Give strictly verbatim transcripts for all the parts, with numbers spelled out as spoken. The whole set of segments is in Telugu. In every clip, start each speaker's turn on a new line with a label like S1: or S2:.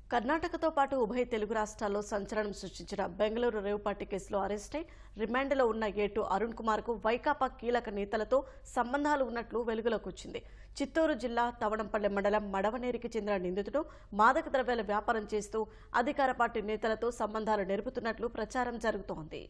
S1: కర్ణాటకతో పాటు ఉభయ తెలుగు రాష్ట్రాల్లో సంచలనం సృష్టించిన బెంగళూరు రేవ్ పార్టీ కేసులో అరెస్టై రిమాండ్లో ఉన్న ఏటు అరుణ్ కుమార్ కు వైకాపా కీలక నేతలతో సంబంధాలు ఉన్నట్లు వెలుగులోకి వచ్చింది. చిత్తూరు జిల్లా తవణంపల్లె మండలం మడవనేరికి చెందిన నిందితుడు మాదక ద్రవ్యాల వ్యాపారం చేస్తూ అధికార పార్టీ నేతలతో సంబంధాలు నెరుపుతున్నట్లు ప్రచారం జరుగుతోంది.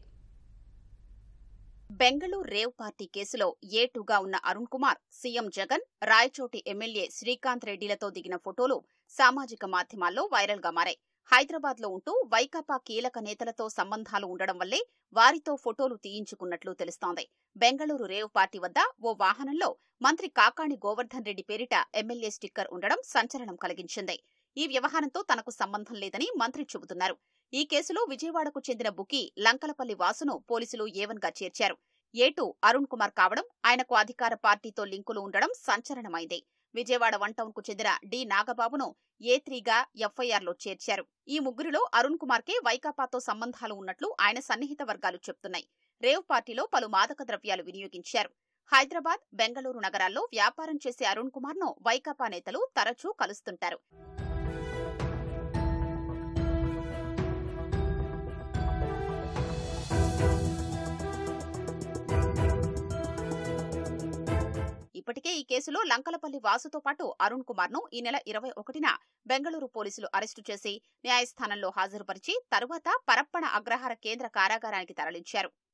S2: బెంగళూరు రేవ్ పార్టీ కేసులో ఏటుగా ఉన్న అరుణ్ కుమార్ సీఎం జగన్, రాయచోటి ఎమ్మెల్యే శ్రీకాంత్ రెడ్డిలతో దిగిన ఫోటోలు సామాజిక మాధ్యమాల్లో వైరల్ గా మారాయి. హైదరాబాద్ లో ఉంటూ వైకాపా కీలక నేతలతో సంబంధాలు ఉండడం వల్లే వారితో ఫోటోలు తీయించుకున్నట్లు తెలుస్తోంది. బెంగళూరు రేవ్ పార్టీ వద్ద ఓ వాహనంలో మంత్రి కాకాణి గోవర్ధన్ రెడ్డి పేరిట ఎమ్మెల్యే స్టిక్కర్ ఉండడం సంచలనం కలిగించింది. ఈ వ్యవహారంతో తనకు సంబంధం లేదని మంత్రి చెబుతున్నారు. ఈ కేసులో విజయవాడకు చెందిన బుకీ లంకలపల్లి వాసును పోలీసులు ఏవన్ గా చేర్చారు. ఏటు అరుణ్ కుమార్ కావడం, ఆయనకు అధికార పార్టీతో లింకులు ఉండడం సంచలనమైంది. విజయవాడ వన్ టౌన్ కు చెందిన డి నాగబాబును ఏ త్రీగా ఎఫ్ఐఆర్లో చేర్చారు. ఈ ముగ్గురిలో అరుణ్ కుమార్ కే వైకాపాతో సంబంధాలు ఉన్నట్లు ఆయన సన్నిహిత వర్గాలు చెప్తున్నాయి. రేవ్ పార్టీలో పలు మాదక ద్రవ్యాలు వినియోగించారు. హైదరాబాద్, బెంగళూరు నగరాల్లో వ్యాపారం చేసే అరుణ్ కుమార్ ను వైకాపా నేతలు తరచూ కలుస్తుంటారు. ఇప్పటికే ఈ కేసులో లంకలపల్లి వాసుతో పాటు అరుణ్ కుమార్ ను ఈ నెల ఇరవై ఒకటిన బెంగళూరు పోలీసులు అరెస్టు చేసి న్యాయస్థానంలో హాజరుపరిచి తరువాత పరప్పణ అగ్రహార కేంద్ర కారాగారానికి తరలించారు.